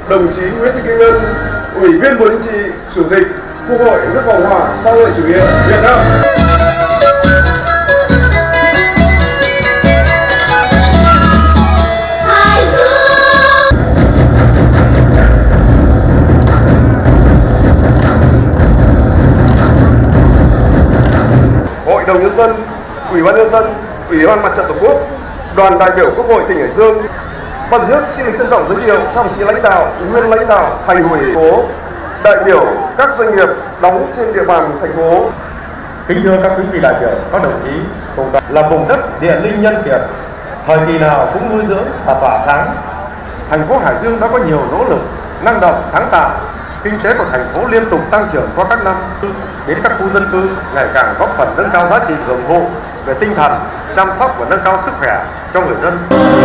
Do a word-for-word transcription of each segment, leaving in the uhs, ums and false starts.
đồng chí Nguyễn Thị Kim Ngân, Ủy viên Bộ Chính trị, Chủ tịch Quốc hội nước Cộng hòa xã hội chủ nghĩa Việt Nam. Hội đồng nhân dân, Ủy ban nhân dân, Ủy ban Mặt trận Tổ quốc, đoàn đại biểu Quốc hội tỉnh Hải Dương, ban tổ chức xin được trân trọng giới thiệu các đồng chí lãnh đạo, nguyên lãnh đạo thành ủy thành phố, đại biểu các doanh nghiệp đóng trên địa bàn thành phố. Kính thưa các quý vị đại biểu, các đồng chí, cùng là vùng đất địa linh nhân kiệt, thời kỳ nào cũng nuôi dưỡng và tỏa sáng. Thành phố Hải Dương đã có nhiều nỗ lực, năng động, sáng tạo. Kinh tế của thành phố liên tục tăng trưởng qua các năm, đến các khu dân cư ngày càng góp phần nâng cao giá trị hưởng thụ về tinh thần, chăm sóc và nâng cao sức khỏe cho người dân.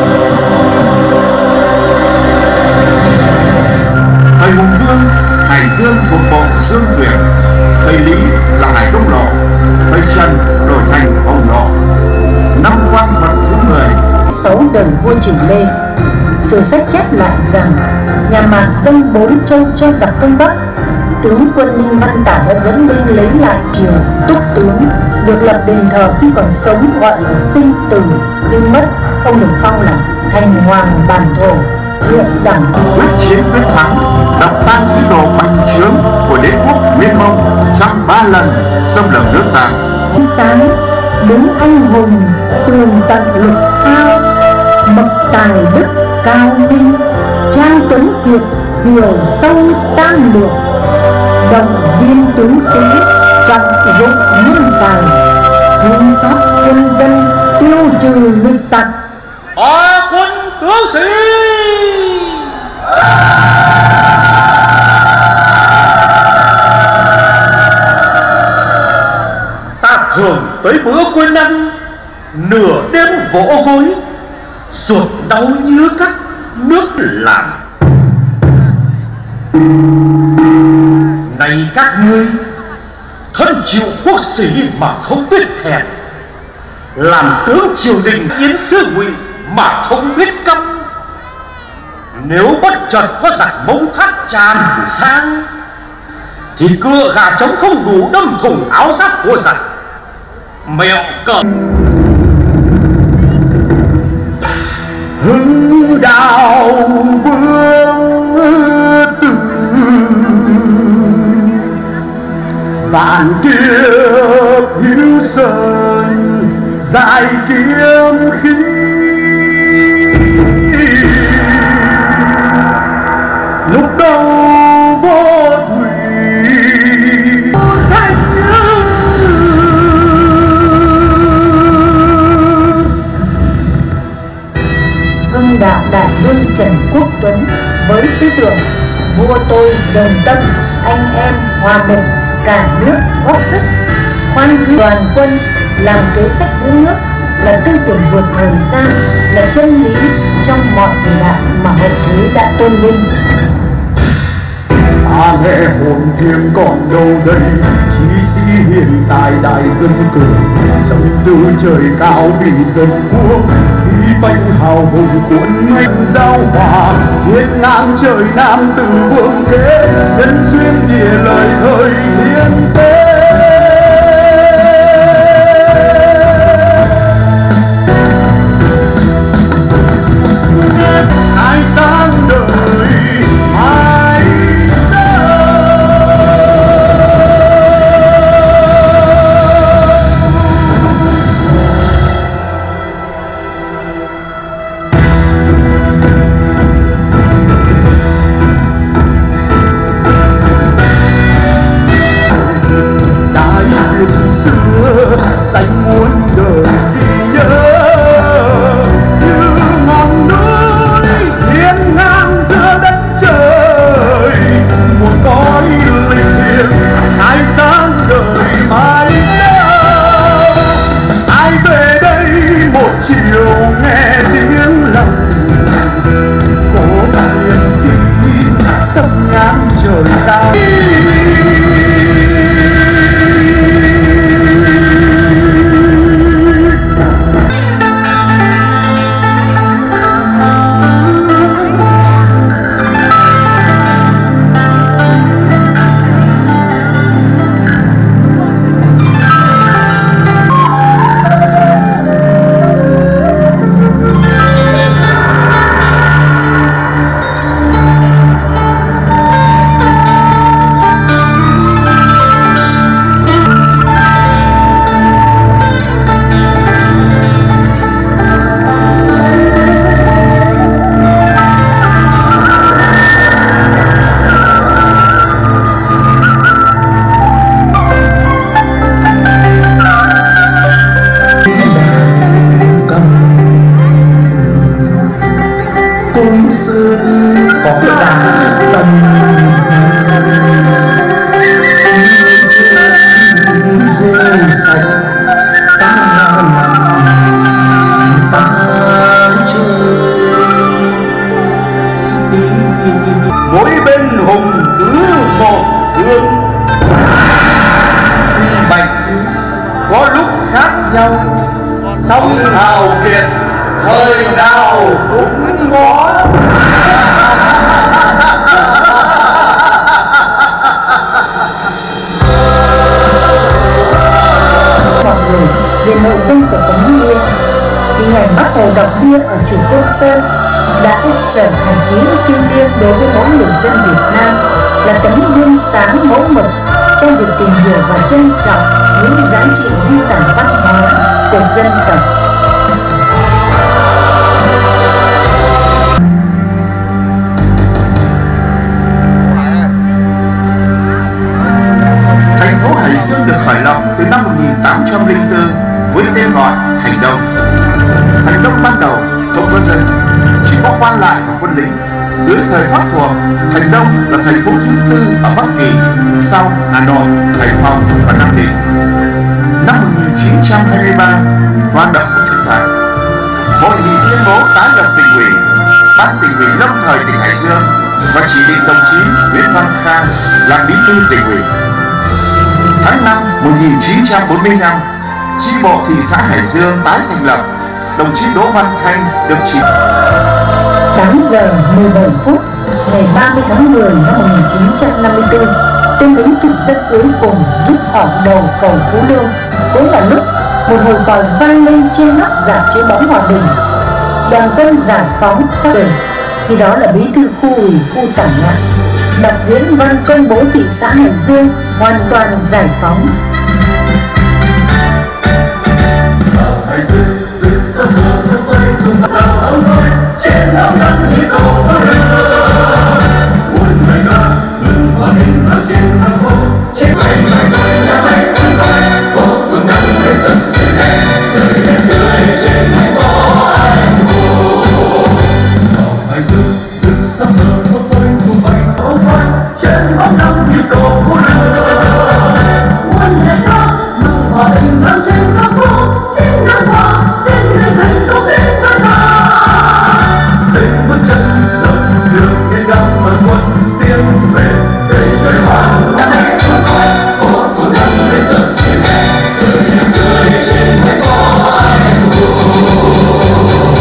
Thời Hùng Vương, Hải Dương thuộc bộ Dương Tuyển, thời Lý là Hải Đông Lộ, thời Trần đổi thành Hồng Lộ. Năm Quang Thuận thứ mười. Sáu đời vua Trình Lê. Sử sách chép lại rằng nhà Mạc dâng bốn châu cho giặc phương Bắc. Tướng quân Ninh Văn Tả đã dẫn binh lấy lại triều Túc tướng, được lập đền thờ khi còn sống gọi là Sinh Tử, khi mất ông được phong là Thành Hoàng Bản Thổ, Thượng Đẳng. Quyết chiến quyết thắng, đập tan ý đồ bành trướng của đế quốc Nguyên Mông trong ba lần xâm lược nước ta. Sáng đứng anh hùng tường tận lục thao, bậc tài đức cao vinh, trang tuấn kiệt hiểu sâu tam lược, động viên tướng sĩ trọng dụng nhân tài, thương xót quân dân tiêu trừ nghịch tặc. Hạ quân tướng sĩ. Ta thường tới bữa cuối năm, nửa đêm vỗ gối, ruột đau như cắt nước làm. Này các ngươi, thân chịu quốc sĩ mà không biết thẹn, làm tướng triều đình yến sư ngụy mà không biết căm. Nếu bất chợt có giặc Mông Thát tràn sang, thì cựa gà trống không đủ đâm thủng áo giáp của giặc. Mẹo cờ Hưng đạo vương tử, vạn kiếp hữu sơn dài kiếm khí. Lúc đầu vô thủy thanh Hưng đạo đại vương Trần Quốc Tuấn với tư tưởng vua tôi đồng tâm, anh em hòa mục, cả nước góp sức, khoan cư đoàn quân, làm kế sách giữ nước, là tư tưởng vượt thời gian, là chân lý trong mọi thời đại mà hậu thế đã tôn vinh. Ta nghe hồn thiêng còn đâu đây, chí sĩ hiện tại đại dân cường, tâm tư trời cao vì dân quốc, khí phanh hào hùng cuốn ngành giao hòa, hiên ngang trời Nam từ vương đế, nhân duyên địa lời thời thiên tế. Ai sáng đời ai trở thành ký ức thiêng liêng đối với mỗi người dân Việt Nam, là tấm gương sáng mẫu mực trong việc tìm hiểu và trân trọng những giá trị di sản văn hóa của dân tộc. Thành phố Hải Dương được khởi lập từ năm một nghìn tám trăm lẻ bốn với tên gọi Thành Đông. Thành Đông ban đầu không có dân, chỉ có quan lại và quân lính. Dưới thời Pháp thuộc, Thành Đông là thành phố thứ tư ở Bắc Kỳ, sau Hà Nội, Hải Phòng và Nam Định. Năm một nghìn chín trăm hai mươi ba, Tòa độc của chúng ta, Hội nghị tuyên bố tái lập tỉnh ủy, Ban tỉnh ủy lâm thời tỉnh Hải Dương và chỉ định đồng chí Nguyễn Văn Khang làm bí thư tỉnh ủy. Tháng năm một nghìn chín trăm bốn mươi lăm, chi bộ thị xã Hải Dương tái thành lập, đồng chí Đỗ Văn Thanh được chỉ. tám giờ mười bảy phút ngày ba mươi tháng mười năm một nghìn chín trăm năm mươi tư, tương ứng thực dân cuối cùng rút khỏi đầu cầu Phú Lương, cũng là lúc một hồi còi vang lên trên nóc rạp chiếu bóng Hòa Bình. Đoàn quân giải phóng xác định, khi đó là bí thư khu ủy khu Tản Nhạn, đọc diễn văn công bố thị xã Hải Dương hoàn toàn giải phóng. Hải Dương rực sáng mơ phấp phới cùng tàu áo mới trên áo nắng như cầu Phú Lương. Buồn ngày ca ngừng hòa bình ở trên đường phố, trên ngày mai rồi nhà máy quân coi phố phường năm người dân người đẹp đời đẹp tươi trên thành phố anh hùng. Hải Dương rực sáng mơ phấp phới cùng bánh áo mới trên áo nắng như cầu Phú Lương. Buồn ngày ca ngừng hòa bình ở trên đường phố, trên năm hoa đến người thân có đến với ta. Lên bước chân dòng đường nên đang bận quân tiến về dậy trời hoàng đã đẹp con coi phố phường năm người dân người đẹp tươi đẹp tươi trên thành phố anh hùng.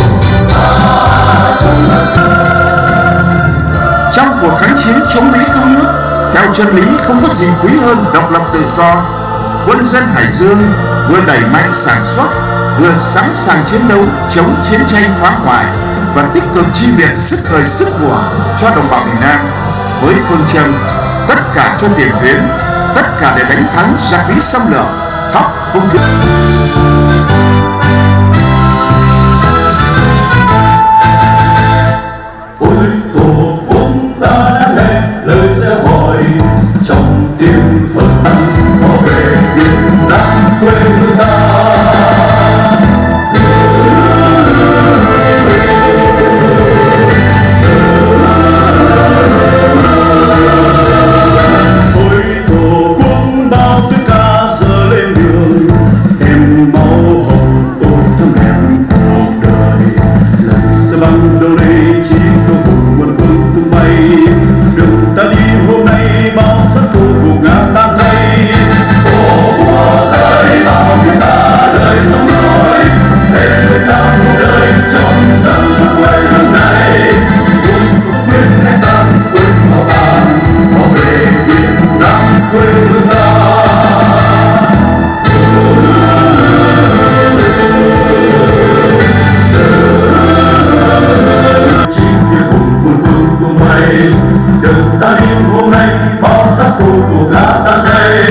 Trong cuộc kháng chiến chống Mỹ cứu nước, theo chân lý không có gì quý hơn độc lập tự do, quân dân Hải Dương vừa đẩy mạnh sản xuất, vừa sẵn sàng chiến đấu chống chiến tranh phá hoại và tích cực chi viện sức người sức của cho đồng bào miền Nam với phương châm tất cả cho tiền tuyến, tất cả để đánh thắng giặc Mỹ xâm lược, thóc không thiếu. Ôi tổ quốc ta đã nghe lời sẽ gọi trong tim hờn bảo vệ Việt Nam quê hương ta. Ôi tổ quốc bao tiếng ca giờ lên đường, em máu hồng tôi thấm đèn cuộc đời. Lần sẽ băng đâu đây chỉ có vùng muôn phương tung bay, đường ta đi hôm nay bao sắc thù gục ngã tan thay. Tổ quốc ơi bao người ta đời sống nổi, để người ta cuộc đời trong dân cho quê hương này. Quân quyếtให้ta quên bảo tàng bảo vệ Việt Nam quê hương ta. Chính vì hùng quân phương tung bay, đường ta đi hôm nay bao sắc thù của gã tan thay.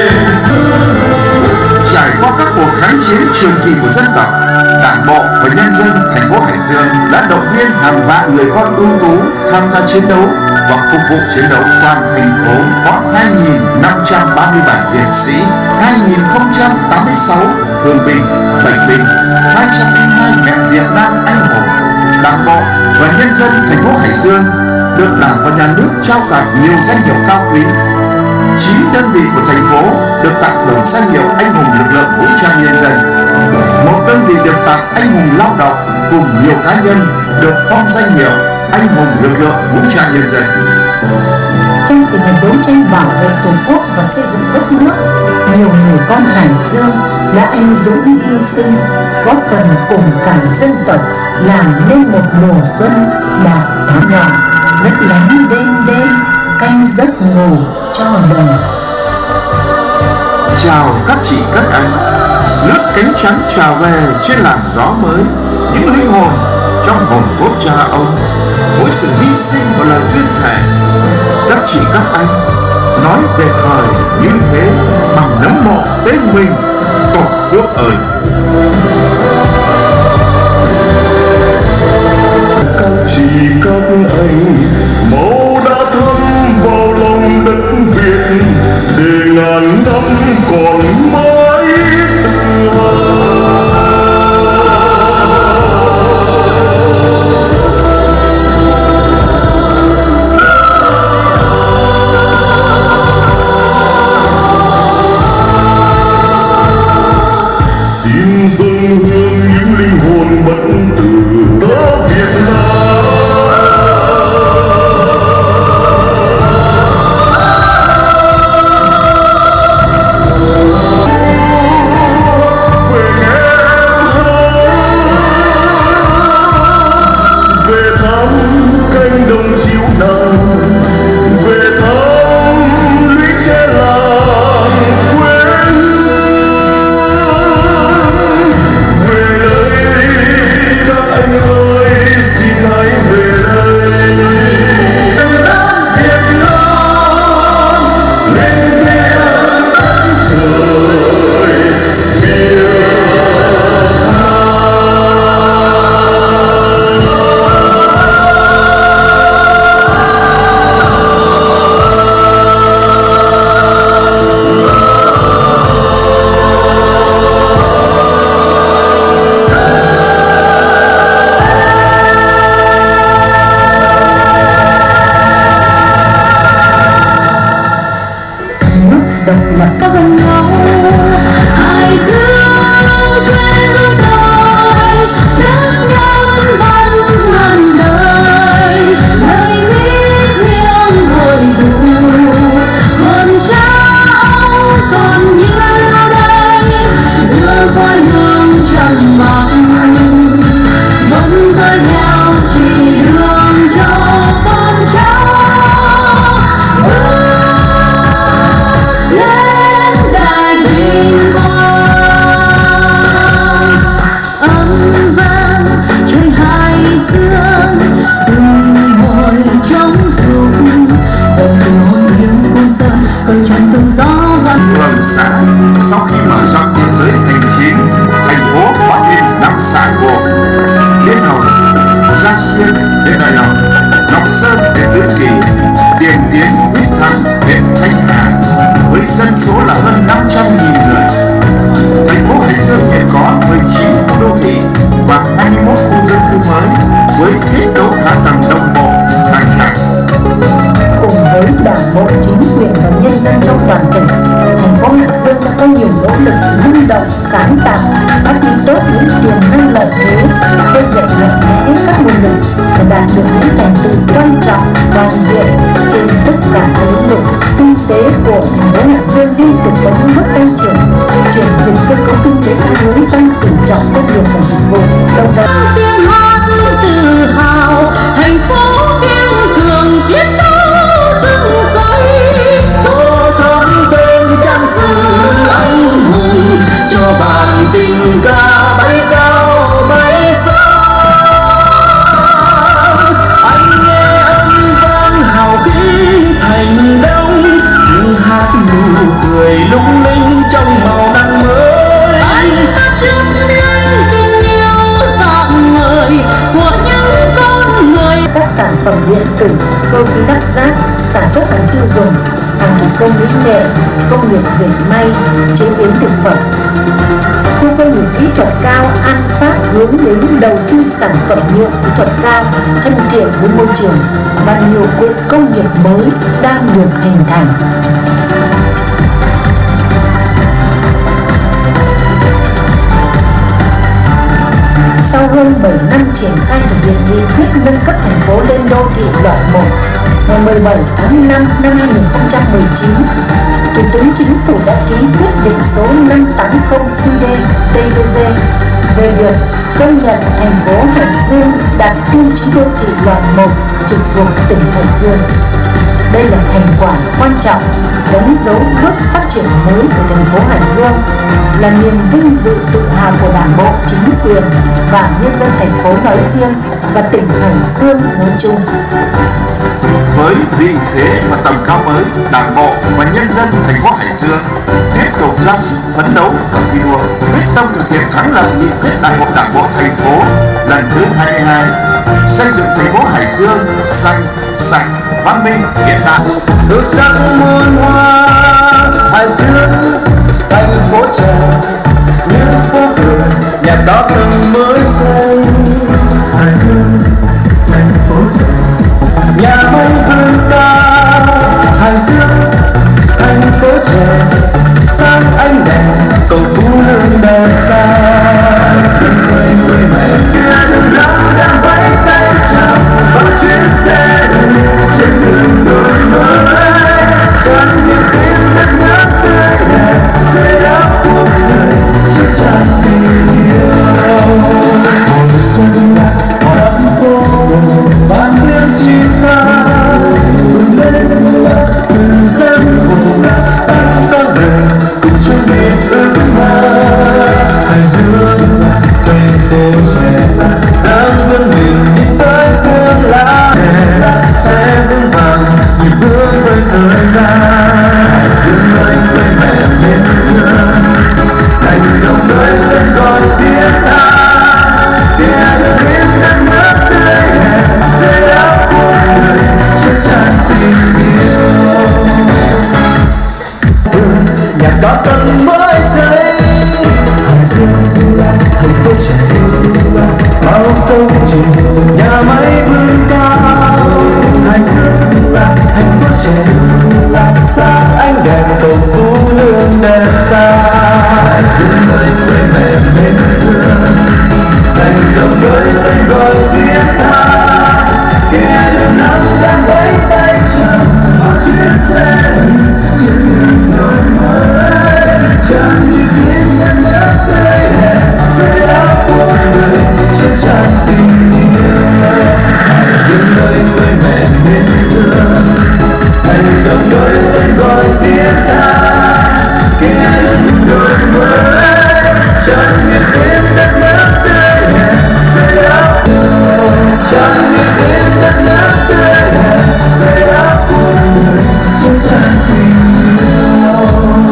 Trải qua các cuộc kháng chiến trường kỳ của dân tộc, Đảng bộ và nhân dân thành phố Hải Dương đã động viên hàng vạn người con ưu tú tham gia chiến đấu và phục vụ chiến đấu. Toàn thành phố có hai nghìn năm trăm ba mươi bảy liệt sĩ, hai nghìn không trăm tám mươi sáu thương binh, bệnh binh, hai trăm lẻ hai mẹ Việt Nam anh hùng. Đảng bộ và nhân dân thành phố Hải Dương được Đảng và Nhà nước trao tặng nhiều danh hiệu cao quý. chín đơn vị của thành phố được tặng thưởng danh hiệu anh hùng lực lượng vũ trang nhân dân. Một đơn vị được tặng anh hùng lao động, cùng nhiều cá nhân được phong danh hiệu anh hùng lực lượng vũ trang nhân dân. Trong sự nghiệp đấu tranh bảo vệ Tổ quốc và xây dựng đất nước, nhiều người con Hải Dương đã anh dũng hy sinh, góp phần cùng cả dân tộc làm nên một mùa xuân đạt thắng nhỏ, lấp lánh đêm đêm canh giấc ngủ cho đời. Chào các chị các anh, lướt cánh trắng chào về trên làn gió mới, những linh hồn cho trong hồn cốt cha ông, mỗi sự hy sinh và lời tuyên thệ. Các chị các anh nói về thời như thế bằng nấm mộ tên mình, Tổ quốc ơi. Các chị các anh, máu đã thấm vào lòng đất Việt để ngàn năm còn mãi tự hào. Xin dâng hương những linh hồn bất tử ở Việt Nam. Về thăm cánh đồng chiếu nắng, về thăm lũy tre làng quê hương. Về đây các anh ơi, xin hãy về đây. Từng đất Việt Nam lên tiếng đất trời Việt độc lập các bên nhau, ai dương quên hương đời, đất nhân văn ngàn đời, lời viết nghiêng hồi đủ, hồn trao còn như đây, giữa khói hương trầm mặc, vẫn rơi theo chỉ đường cho con cháu. Lên đài vinh quang, âm vang trời hai dương, từng hồi trong rung, đồng hồn những cung sơn cởi tràn từng gió vang. Phường xã sau khi mở rộng biên giới hành chính, thành phố có thêm năm xã gồm Liên Hồng, Giang Xuyên đến Đại Lộc, Ngọc Sơn đến Tứ Kỳ, Tiền Tiến, Quyết Thắng đến Thanh Hà, với dân số là hơn năm trăm nghìn người. Thành phố Hải Dương hiện có mười chín khu đô thị và hai mươi mốt khu dân cư mới với kết cấu hạ tầng đồng bộ khang trang. Cùng với đảng bộ, chính quyền và nhân dân trong toàn tỉnh, thành phố Hải Dương đã có nhiều nỗ lực năng động, sáng tạo, phát huy tốt những tiềm năng lợi thế, khơi dậy mạnh mẽ các nguồn lực và đạt được những thành tựu quan trọng, toàn diện trên tất cả các lĩnh vực. Kinh tế của thành phố Hải Dương liên tục có những bước tăng trưởng, chuyển dịch cơ cấu kinh tế theo hướng tăng tỷ trọng công nghiệp và dịch vụ, đồng thời tiếng hát tự hào thành phố kiên cường chiến đấu rừng rây, tô thắm tên trang sử anh hùng cho bản tình ca bay cao bay xa. Anh nghe âm vang hào khí thành đông, tiếng hát nụ cười lung linh trong màu nắng mới. anh hát lấp lánh tình yêu dạng người của những con người. Các sản phẩm điện tử, cơ khí lắp ráp, sản xuất hàng tiêu dùng, hàng thủ công mỹ nghệ, công nghiệp dệt may, chế biến thực phẩm. Khu công nghiệp kỹ thuật cao An Phát hướng đến đầu tư sản phẩm nhựa kỹ thuật cao, thân thiện với môi trường và nhiều cụm công nghiệp mới đang được hình thành. Sau hơn bảy năm triển khai thực hiện nghị quyết nâng cấp thành phố lên đô thị loại một, ngày mười bảy tháng năm năm hai nghìn không trăm mười chín, Thủ tướng Chính phủ đã ký quyết định số năm trăm tám mươi quy đê tê vê giê về việc công nhận thành phố Hải Dương đạt tiêu chí đô thị loại một trực thuộc tỉnh Hải Dương. Đây là thành quả quan trọng, đánh dấu bước phát triển mới của thành phố Hải Dương, là niềm vinh dự tự hào của Đảng bộ, chính quyền và nhân dân thành phố nói riêng và tỉnh Hải Dương nói chung. Với vị thế và tầm cao mới, Đảng bộ và nhân dân thành phố Hải Dương tiếp tục ra sức phấn đấu và thi đua, quyết tâm thực hiện thắng lợi nghị quyết Đại hội Đảng bộ thành phố lần thứ hai mươi hai, xây dựng thành phố Hải Dương xanh, sạch, văn minh, hiện đại. Nước sắc muôn hoa Hải Dương, thành phố trẻ như phố phường, nhà có từng mới xây. Hải Dương, thành phố trẻ, nhà mây vươn cao. Hải Dương, thành phố trẻ, sáng ánh đèn cầu phú lương đèn xa. Xuân quê quê mẹ kia đường nắng đang vẫy tay chào vào chuyến xe trên đường đổi mới, chân những tiếng đất nước tươi đẹp dưới áo của người chưa tràn tình yêu. Hồi xuân đắm phố ban tiếng chim ca bừng lên từng dân vùng anh có về cùng chung niềm ước mơ. Hải Dương thành phố trẻ đang vươn mình đi tới tương lai, sẽ vững vàng nhịp bước với thời gian. Hải Dương ơi quê mẹ miền thương, thành đồng nơi tên gọi tiếng tha, kia được biết đất nước tươi đẹp dưới áo của người chưa tràn tình yêu. Phương nhà có tầng mới xây. Hải Dương là thành phố trẻ, bao công trình nhà máy vươn cao. Hải Dương là thành phố trẻ, sáng ánh đèn cầu phú lương đẹp xa. Hải Dương ơi quê mẹ mến thương, thành đồng với tên gọi tiếng tha, kia đường nắng đang vẫy tay chào vào chuyến xe trên đường đổi mới, tràn như tiếng đất nước tươi đẹp dưới áo của người chưa tràn tình yêu. Hải Dương ơi quê mẹ mến thương, thành đồng với tên gọi tiếng tha, kia đường đổi mới, tràn như tiếng đất nước tươi đẹp dưới áo của người, tràn như tiếng đất nước tươi đẹp dưới áo của người chưa tràn tình yêu.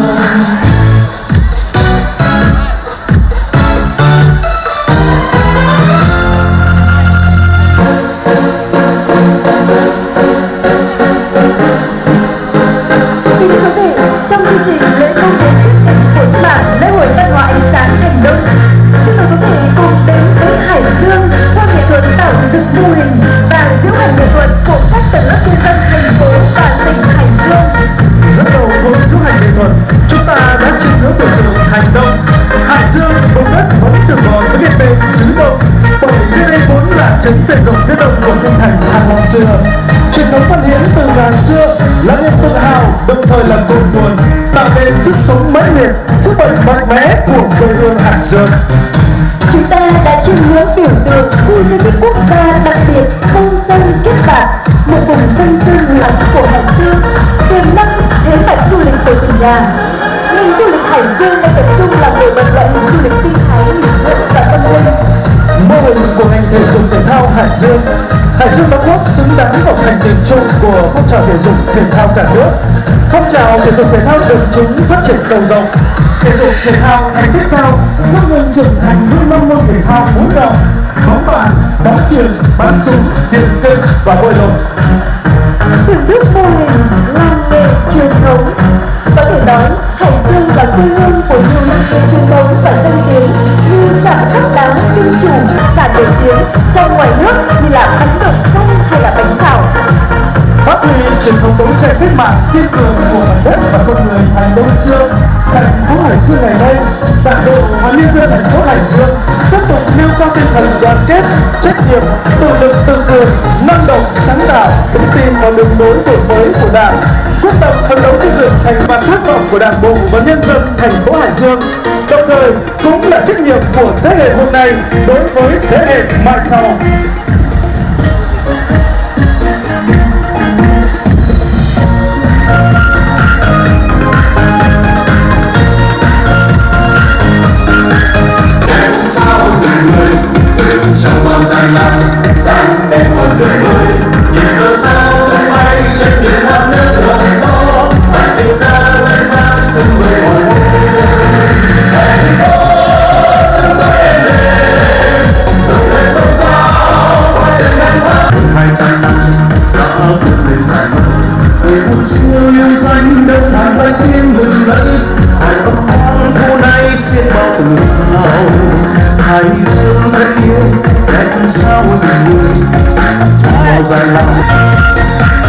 Trong chương trình lễ công bố của bảng lễ hội văn hóa ánh sáng thành Đông, xin mời quý vị cùng đến với Hải Dương qua nghệ thuật tạo dựng mô hình và diễu hành nghệ thuật của các tầng lớp nhân dân thành phố và tỉnh Hải Dương. Dẫn đầu với diễu hành nghệ thuật, chúng ta đã chiêm ngưỡng biểu tượng Thành Đông. Hải Dương, vùng đất vẫn được gọi với biệt tên xứ Đông, bởi nơi đây vốn là trấn phệ rộng phía đông của kinh thành Thăng Long xưa. Truyền thống văn hiến từ ngàn xưa là niềm tự hào, đồng thời là cội nguồn tạo nên sức sống mãnh liệt, sức mạnh mạnh mẽ của quê hương Hải Dương. Chúng ta đã chiêm ngưỡng biểu tượng khu di tích quốc gia đặc biệt Đông Sơn Kiếp Bạc, một vùng dân cư người của Hải Dương, tiềm năng thế mạnh du lịch của tỉnh nhà. Nhưng du lịch Hải Dương đang tập trung làm nổi bật loại hình du lịch sinh thái, nghỉ dưỡng và tâm linh. Mô hình của ngành thể dục thể thao Hải Dương, Hải Dương đóng góp xứng đáng vào thành tựu chung của phong trào thể dục thể thao cả nước. Phong trào thể dục thể thao được chúng phát triển sâu rộng. Thể dục thể thao thành tích cao, không ngừng trưởng thành những năm môn thể thao bốn đồng: bóng bàn, bóng chuyền, bắn súng, điện cây và bơi lội. Từng bước mô hình làng nghề truyền thống, có thể nói Hải Dương là quê hương của nhiều làng nghề truyền thống và danh tiếng như chạm khắc đá Kinh Chủ, sản nổi tiếng trong ngoài nước như là bánh đậu xanh hay là bánh thảo. Phát huy truyền thống đấu tranh cách mạng kiên cường của mảnh đất và con người Thành Đông xưa, thành phố Hải Dương ngày nay, Đảng bộ và nhân dân thành phố Hải Dương tiếp tục nêu cao tinh thần đoàn kết, trách nhiệm, tự lực tự cường, năng động, sáng tạo, vững tin vào đường lối đổi mới của Đảng, quyết tâm phấn đấu xây dựng thành và khát vọng của Đảng bộ và nhân dân thành phố Hải Dương, đồng thời cũng là trách nhiệm của thế hệ hôm nay đối với thế hệ mai sau. đời buồn xưa lưu danh đông hàng danh tiếng mừng lẫn hải bắc hoang thu nay xiết bao từng hào hải dương thân yêu đẹp sao từng người bao dài lòng